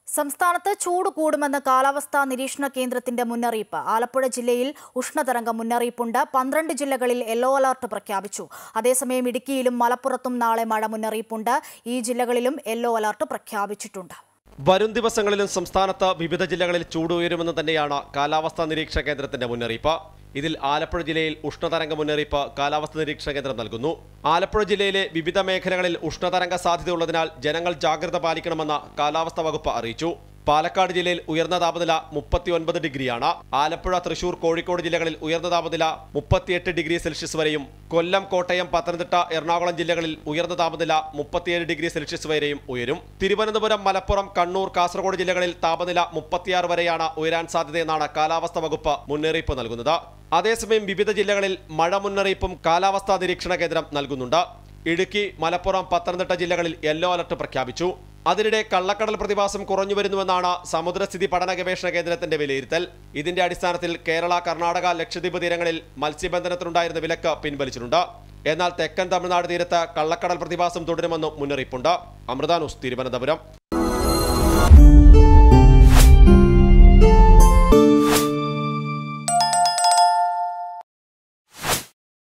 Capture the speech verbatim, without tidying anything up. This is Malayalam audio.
സംസ്ഥാനത്ത് ചൂട് കൂടുമെന്ന് കാലാവസ്ഥാ നിരീക്ഷണ കേന്ദ്രത്തിന്റെ മുന്നറിയിപ്പ്. ആലപ്പുഴ ജില്ലയിൽ ഉഷ്ണതരംഗ മുന്നറിയിപ്പുണ്ട്. പന്ത്രണ്ട് ജില്ലകളിൽ യെല്ലോ അലർട്ട് പ്രഖ്യാപിച്ചു. അതേസമയം ഇടുക്കിയിലും മലപ്പുറത്തും നാളെ മഴ മുന്നറിയിപ്പുണ്ട്. ഈ ജില്ലകളിലും യെല്ലോ അലർട്ട് പ്രഖ്യാപിച്ചിട്ടുണ്ട്. വരും ദിവസങ്ങളിലും സംസ്ഥാനത്ത് വിവിധ ജില്ലകളിൽ ചൂട് ഉയരുമെന്ന് തന്നെയാണ് കാലാവസ്ഥാ നിരീക്ഷണ കേന്ദ്രത്തിന്റെ മുന്നറിയിപ്പ്. ഇതിൽ ആലപ്പുഴ ജില്ലയിൽ ഉഷ്ണതരംഗ മുന്നറിയിപ്പ് കാലാവസ്ഥാ നിരീക്ഷണ കേന്ദ്രം നൽകുന്നു. ആലപ്പുഴ ജില്ലയിലെ വിവിധ മേഖലകളിൽ ഉഷ്ണതരംഗ സാധ്യതയുള്ളതിനാൽ ജനങ്ങൾ ജാഗ്രത പാലിക്കണമെന്ന് കാലാവസ്ഥാ വകുപ്പ് അറിയിച്ചു. പാലക്കാട് ജില്ലയിൽ ഉയർന്ന താപനില മുപ്പത്തി ഒൻപത് ഡിഗ്രിയാണ്. ആലപ്പുഴ, തൃശൂർ, കോഴിക്കോട് ജില്ലകളിൽ ഉയർന്ന താപനില മുപ്പത്തിയെട്ട് ഡിഗ്രി സെൽഷ്യസ് വരെയും, കൊല്ലം, കോട്ടയം, പത്തനംതിട്ട, എറണാകുളം ജില്ലകളിൽ ഉയർന്ന താപനില മുപ്പത്തിയേഴ് ഡിഗ്രി സെൽഷ്യസ് വരെയും ഉയരും. തിരുവനന്തപുരം, മലപ്പുറം, കണ്ണൂർ, കാസർഗോഡ് ജില്ലകളിൽ താപനില മുപ്പത്തിയാറ് വരെയാണ് ഉയരാൻ സാധ്യതയെന്നാണ് കാലാവസ്ഥാ വകുപ്പ് മുന്നറിയിപ്പ് നൽകുന്നത്. അതേസമയം വിവിധ ജില്ലകളിൽ മഴ മുന്നറിയിപ്പും കാലാവസ്ഥാ നിരീക്ഷണ കേന്ദ്രം നൽകുന്നുണ്ട്. ഇടുക്കി, മലപ്പുറം, പത്തനംതിട്ട ജില്ലകളിൽ യെല്ലോ അലർട്ട് പ്രഖ്യാപിച്ചു. അതിനിടെ കള്ളക്കടൽ പ്രതിഭാസം കുറഞ്ഞുവരുന്നുവെന്നാണ് സമുദ്രസ്ഥിതി പഠന ഗവേഷണ കേന്ദ്രത്തിന്റെ വിലയിരുത്തൽ. ഇതിന്റെ അടിസ്ഥാനത്തിൽ കേരള, കർണാടക, ലക്ഷദ്വീപ് തീരങ്ങളിൽ മത്സ്യബന്ധനത്തിനുണ്ടായിരുന്ന വിലക്ക് പിൻവലിച്ചിട്ടുണ്ട്. എന്നാൽ തെക്കൻ തമിഴ്നാട് തീരത്ത് കള്ളക്കടൽ പ്രതിഭാസം തുടരുമെന്നും മുന്നറിയിപ്പുണ്ട്. അമൃത ന്യൂസ്, തിരുവനന്തപുരം.